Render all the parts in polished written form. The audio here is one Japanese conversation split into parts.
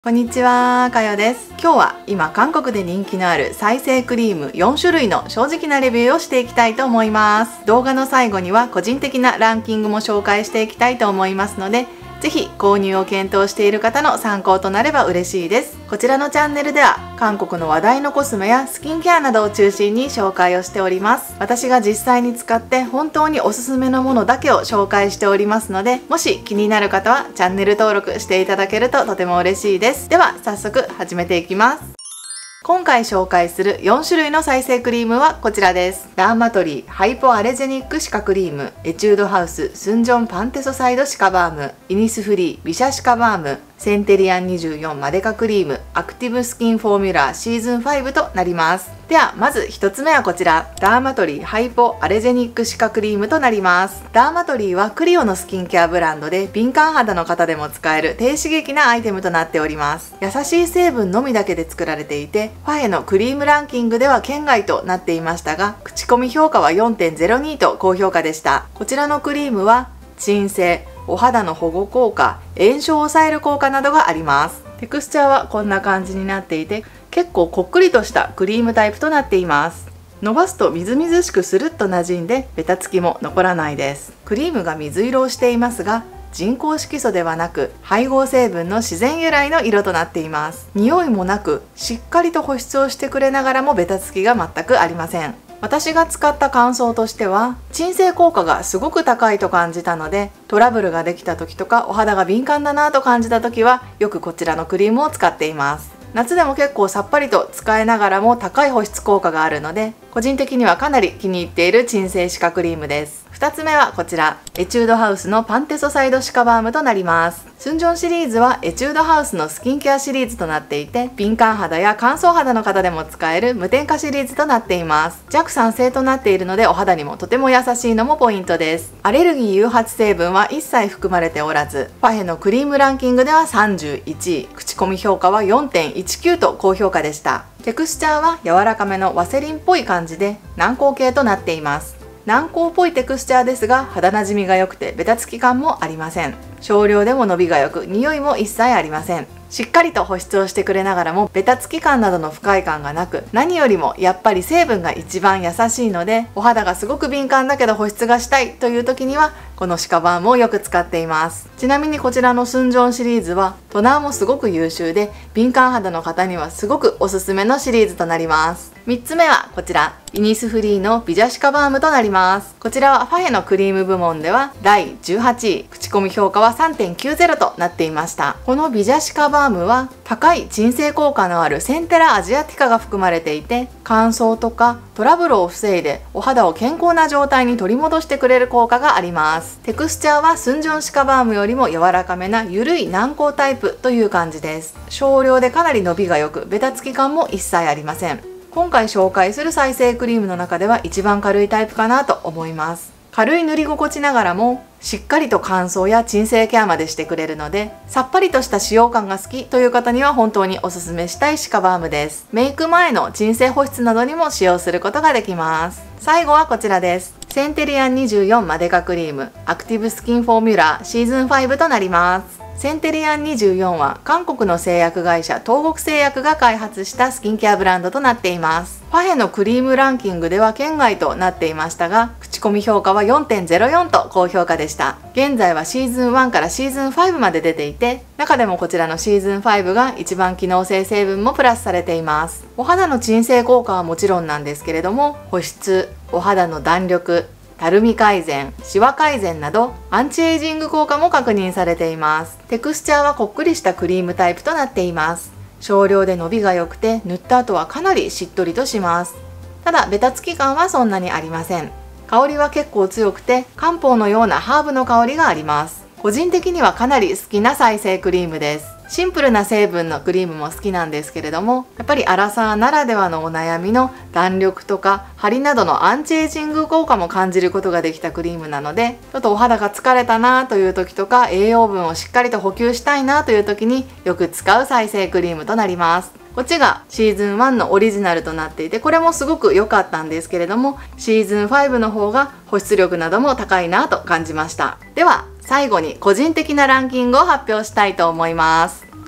こんにちは、かよです。今日は今韓国で人気のある再生クリーム4種類の正直なレビューをしていきたいと思います。動画の最後には個人的なランキングも紹介していきたいと思いますので、ぜひ購入を検討している方の参考となれば嬉しいです。こちらのチャンネルでは韓国の話題のコスメやスキンケアなどを中心に紹介をしております。私が実際に使って本当におすすめのものだけを紹介しておりますので、もし気になる方はチャンネル登録していただけるととても嬉しいです。では早速始めていきます。今回紹介する4種類の再生クリームはこちらです。ダーマトリーハイポアレジェニック歯科クリーム、エチュードハウススンジョンパンテソサイド歯科バーム、イニスフリー美写歯科バーム、センテリアン24マデカクリーム、アクティブスキンフォーミュラーシーズン5となります。ではまず1つ目はこちら、ダーマトリーハイポアレジェニック歯科クリームとなります。ダーマトリーはクリオのスキンケアブランドで、敏感肌の方でも使える低刺激なアイテムとなっております。優しい成分のみだけで作られていて、ファエのクリームランキングでは圏外となっていましたが、口コミ評価は 4.02 と高評価でした。こちらのクリームは鎮静、お肌の保護効果、炎症を抑える効果などがあります。テクスチャーはこんな感じになっていて、結構こっくりとしたクリームタイプとなっています。伸ばすとみずみずしくスルッと馴染んで、ベタつきも残らないです。クリームが水色をしていますが、人工色素ではなく配合成分の自然由来の色となっています。匂いもなくしっかりと保湿をしてくれながらもベタつきが全くありません。私が使った感想としては、鎮静効果がすごく高いと感じたので、トラブルができた時とかお肌が敏感だなと感じた時はよくこちらのクリームを使っています。夏でも結構さっぱりと使えながらも高い保湿効果があるので、個人的にはかなり気に入っている鎮静歯科クリームです。2つ目はこちら、エチュードハウスのパンテソサイド歯科バームとなります。スンジョンシリーズはエチュードハウスのスキンケアシリーズとなっていて、敏感肌や乾燥肌の方でも使える無添加シリーズとなっています。弱酸性となっているのでお肌にもとても優しいのもポイントです。アレルギー誘発成分は一切含まれておらず、ファヘのクリームランキングでは31位、口コミ評価は 4.19 と高評価でした。テクスチャーは柔らかめのワセリンっぽい感じで軟膏系となっています。軟膏っぽいテクスチャーですが、肌なじみが良くてベタつき感もありません。少量でも伸びが良く、匂いも一切ありません。しっかりと保湿をしてくれながらもベタつき感などの不快感がなく、何よりもやっぱり成分が一番優しいので、お肌がすごく敏感だけど保湿がしたいという時にはこの歯科バームをよく使っています。ちなみにこちらのスンジョンシリーズはトナーもすごく優秀で、敏感肌の方にはすごくおすすめのシリーズとなります。3つ目はこちら、イニスフリーの美写歯科バームとなります。こちらはファヘのクリーム部門では第18位、口コミ評価は 3.90 となっていました。この美写歯科バームは高い鎮静効果のあるセンテラアジアティカが含まれていて、乾燥とかトラブルを防いでお肌を健康な状態に取り戻してくれる効果があります。テクスチャーはスンジョン歯科バームよりも柔らかめなゆるい軟膏タイプという感じです。少量でかなり伸びが良く、ベタつき感も一切ありません。今回紹介する再生クリームの中では一番軽いタイプかなと思います。軽い塗り心地ながらもしっかりと乾燥や鎮静ケアまでしてくれるので、さっぱりとした使用感が好きという方には本当におすすめしたい歯科バームです。メイク前の鎮静保湿などにも使用することができます。最後はこちらです。センテリアン24マデカクリームアクティブスキンフォーミュラーシーズン5となります。センテリアン24は韓国の製薬会社東国製薬が開発したスキンケアブランドとなっています。ファヘのクリームランキングでは圏外となっていましたが、口コミ評価は 4.04 と高評価でした。現在はシーズン1からシーズン5まで出ていて、中でもこちらのシーズン5が一番機能性成分もプラスされています。お肌の鎮静効果はもちろんなんですけれども、保湿、お肌の弾力、たるみ改善、シワ改善などアンチエイジング効果も確認されています。テクスチャーはこっくりしたクリームタイプとなっています。少量で伸びが良くて、塗った後はかなりしっとりとします。ただベタつき感はそんなにありません。香りは結構強くて、漢方のようなハーブの香りがあります。個人的にはかなり好きな再生クリームです。シンプルな成分のクリームも好きなんですけれども、やっぱりアラサーならではのお悩みの弾力とか張りなどのアンチエイジング効果も感じることができたクリームなので、ちょっとお肌が疲れたなという時とか、栄養分をしっかりと補給したいなという時によく使う再生クリームとなります。こっちがシーズン1のオリジナルとなっていて、これもすごく良かったんですけれども、シーズン5の方が保湿力なども高いなと感じました。では最後に個人的なランキングを発表したいと思います。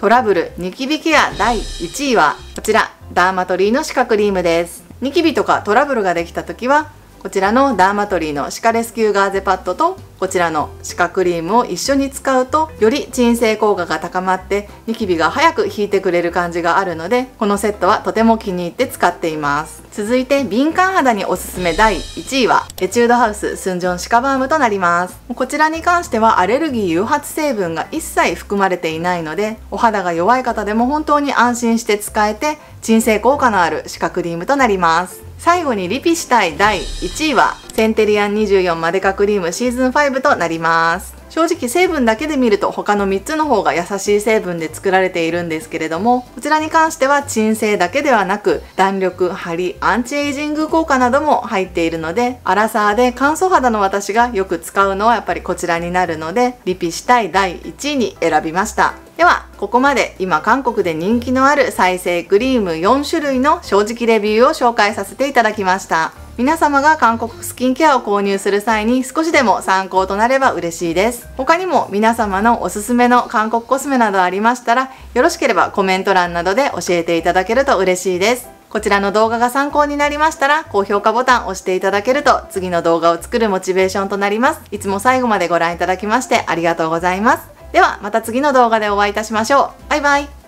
トラブルニキビケア第1位はこちらダーマトリーの歯科クリームです。ニキビとかトラブルができた時はこちらのダーマトリーの歯科レスキューガーゼパッドとこちらの歯科クリームを一緒に使うとより鎮静効果が高まってニキビが早く引いてくれる感じがあるので、このセットはとても気に入って使っています。続いて敏感肌におすすめ第1位はエチュードハウススンジョン歯科バームとなります。こちらに関してはアレルギー誘発成分が一切含まれていないので、お肌が弱い方でも本当に安心して使えて鎮静効果のある歯科クリームとなります。最後にリピしたい第1位はセンテリアン24マデカクリームシーズン5となります。正直成分だけで見ると他の3つの方が優しい成分で作られているんですけれども、こちらに関しては鎮静だけではなく弾力、張り、アンチエイジング効果なども入っているので、アラサーで乾燥肌の私がよく使うのはやっぱりこちらになるので、リピしたい第1位に選びました。ではここまで今韓国で人気のある再生クリーム4種類の正直レビューを紹介させていただきました。皆様が韓国スキンケアを購入する際に少しでも参考となれば嬉しいです。他にも皆様のおすすめの韓国コスメなどありましたら、よろしければコメント欄などで教えていただけると嬉しいです。こちらの動画が参考になりましたら、高評価ボタンを押していただけると次の動画を作るモチベーションとなります。いつも最後までご覧いただきましてありがとうございます。ではまた次の動画でお会いいたしましょう。バイバイ。